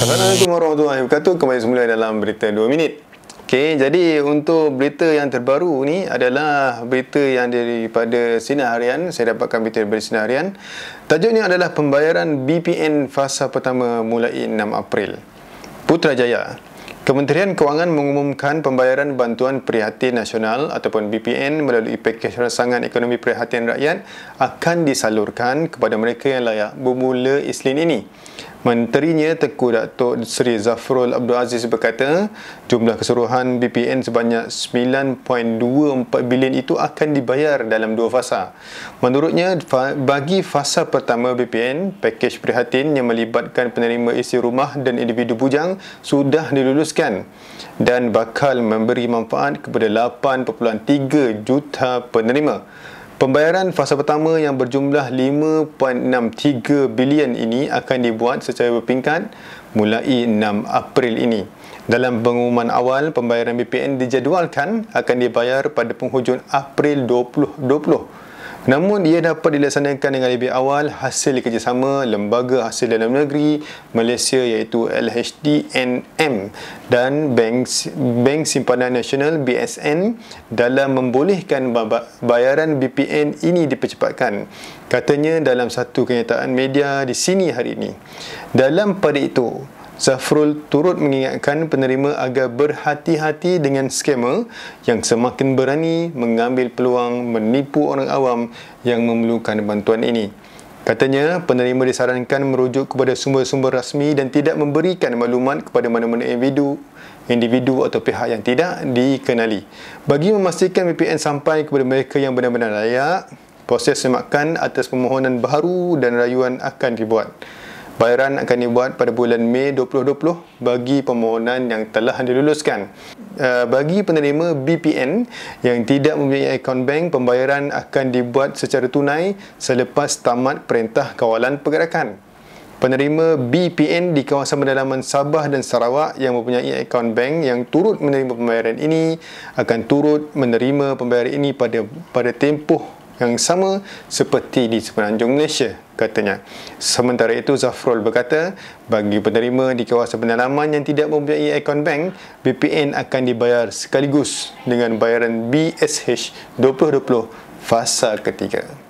Assalamualaikum warahmatullahi wabarakatuh. Kembali semula dalam berita 2 minit. Okey, jadi untuk berita yang terbaru ni adalah berita yang daripada Sinar Harian. Saya dapatkan berita daripada Sinar Harian. Tajuknya adalah pembayaran BPN fasa pertama mulai 6 April. Putrajaya. Kementerian Kewangan mengumumkan pembayaran bantuan prihatin nasional ataupun BPN melalui pakej rangsangan ekonomi prihatin rakyat akan disalurkan kepada mereka yang layak bermula Isnin ini. Menterinya Tengku Datuk Seri Zafrul Abdul Aziz berkata, jumlah keseluruhan BPN sebanyak 9.24 bilion itu akan dibayar dalam 2 fasa. Menurutnya, bagi fasa pertama BPN, pakej prihatin yang melibatkan penerima isi rumah dan individu bujang sudah diluluskan dan bakal memberi manfaat kepada 8.3 juta penerima. Pembayaran fasa pertama yang berjumlah 5.63 bilion ini akan dibuat secara berpingkat mulai 6 April ini. Dalam pengumuman awal, pembayaran BPN dijadualkan akan dibayar pada penghujung April 2020. Namun ia dapat dilaksanakan dengan lebih awal hasil kerjasama Lembaga Hasil Dalam Negeri Malaysia iaitu LHDNM dan Bank Simpanan Nasional BSN dalam membolehkan bayaran BPN ini dipercepatkan, katanya dalam satu kenyataan media di sini hari ini. Dalam pada itu, Zafrul turut mengingatkan penerima agar berhati-hati dengan skamer yang semakin berani mengambil peluang menipu orang awam yang memerlukan bantuan ini. Katanya, penerima disarankan merujuk kepada sumber-sumber rasmi dan tidak memberikan maklumat kepada mana-mana individu atau pihak yang tidak dikenali. Bagi memastikan BPN sampai kepada mereka yang benar-benar layak, proses semakan atas permohonan baharu dan rayuan akan dibuat. Bayaran akan dibuat pada bulan Mei 2020 bagi permohonan yang telah diluluskan. Bagi penerima BPN yang tidak mempunyai akaun bank, pembayaran akan dibuat secara tunai selepas tamat Perintah Kawalan Pergerakan. Penerima BPN di kawasan pedalaman Sabah dan Sarawak yang mempunyai akaun bank yang turut menerima pembayaran ini akan turut menerima pembayaran ini pada tempoh yang sama seperti di semenanjung Malaysia, katanya. Sementara itu, Zafrul berkata, bagi penerima di kawasan pedalaman yang tidak mempunyai akaun bank, BPN akan dibayar sekaligus dengan bayaran BSH 2020 fasa ketiga.